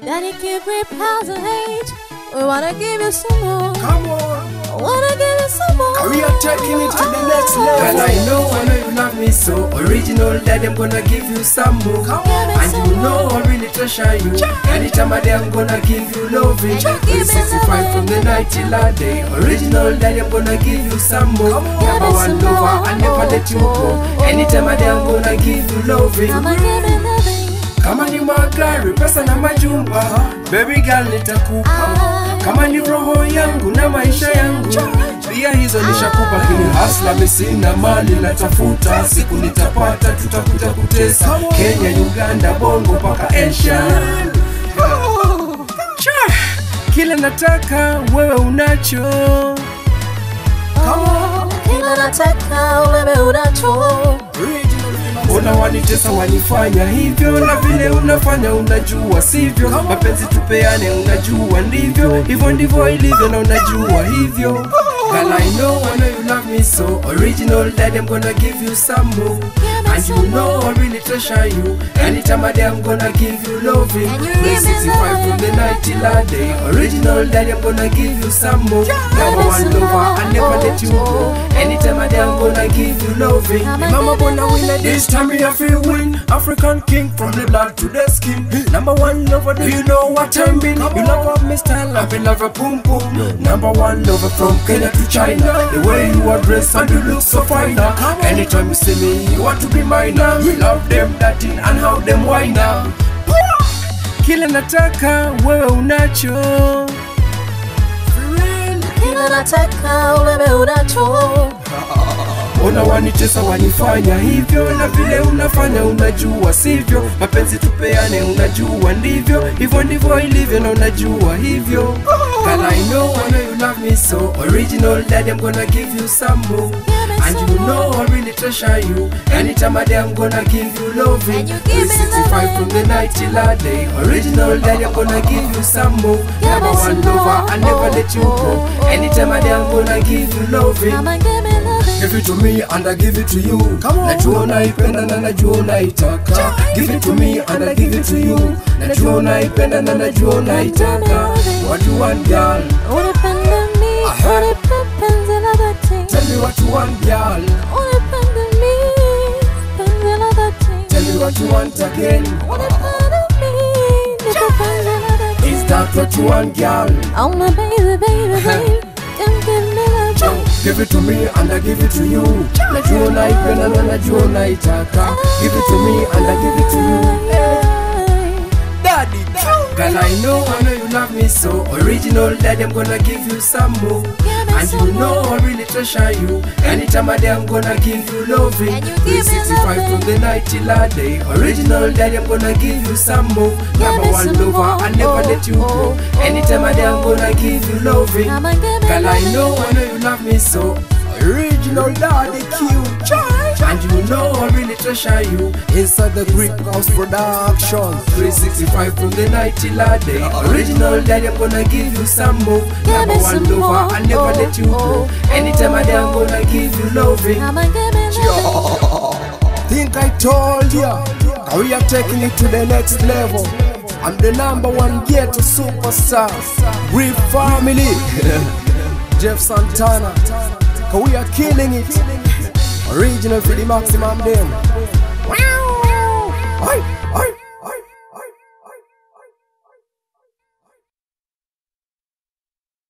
Daddy can't repository. We wanna give you some more. Come on. I wanna give you some more. We are taking it to the next level. And I know you love me so. Original Daddy, I'm gonna give you some more. And you know I really treasure you. Anytime I day, I'm gonna give you loving. 365 from the night till the day. Original Daddy, I'm gonna give you some more. Number one lover, I never let you go. Anytime I day, I'm gonna give you loving. Kama ni magari, pesa na majumba, baby girl nitakupa. Kama ni roho yangu na maisha yangu, pia hizo nishakupa. Kini hasla mimi sina mali natafuta, siku nitapata tutakuja kutesa. Kenya, Uganda, Bongo paka Asia. Kila nataka wewe unacho. Kila nataka wewe unacho. Ona wanitesa wanifanya hivyo, na vile unafanya unajua sivyo. Mapenzi tupeane unajua ndivyo, hivyo ndivyo ilivyo na unajua hivyo. Girl, I know you love me so. Original Daddy, I'm gonna give you some more. And you know I really treasure you. Anytime I day, I'm gonna give you loving. 365 from the night till the day. Original Daddy, I'm gonna give you some more. Number one lover, I never let you go. Anytime I day, I'm gonna give you loving. Mama gonna win at this time, me I feel win. African king from the blood to the skin. Number one lover, do you know what I mean? You love me style, I love a boom boom. Number one lover from Kenya to China. The way you are dressed and you look so fine. Anytime you see me, you want to be mine. We love them that in and how them wine up. Kila nataka wewe unacho. Kila nataka wewe unacho. Ona wanitesa wanifanya hivyo, na vile unafanya unajua sivyo. Mapenzi tupeane unajua ndivyo, hivyo ndivyo ilivyo na unajua hivyo. Girl, I know you love me so. Original Daddy, I'm gonna give you some more. And you know I really treasure you. Anytime I day, I'm gonna give you loving. 365 from the night till the day. Original Daddy, I'm gonna give you some more. Number one lover, I never let you go. Anytime I day, I'm gonna give you loving. Give it to me and I give it to you. Najua unaipenda na najua unaitaka. Give it to me and I give it to you. Najua unaipenda na najua unaitaka. What you want, girl? Unapenda mi, unapenda labati. Tell me what you want, girl. Unapenda mi, unapenda labati. Tell me what you want again. Unapenda mi, unapenda labati. Is that what you want, girl? Oh my baby, baby, baby. Come give me that. Give it to me and I give it to you. Najua unaipenda na najua unaitaka. Give it to me and I give it to you. Daddy, girl, I know you love me so. Original Daddy, I'm gonna give you some more. And you know I really treasure you. Anytime I day, I'm gonna give you loving. 365 from the night till the day. Original Daddy, I'm gonna give you some more. Number one lover, I never let you go. Anytime I day, I'm gonna give you loving. Girl, I know you love me so. Original Daddy Q. And you know I really treasure you. Inside the Greek House Production. 365 from the night till the day. Original Daddy, I'm gonna give you some more. Number one lover, I never let you go. Anytime I day, I'm gonna give you loving. Think I told ya, we are taking it to the next level. I'm the number one ghetto superstar. Greek family. Jeff Santana. We are killing it. Original for the maximum them. Wow.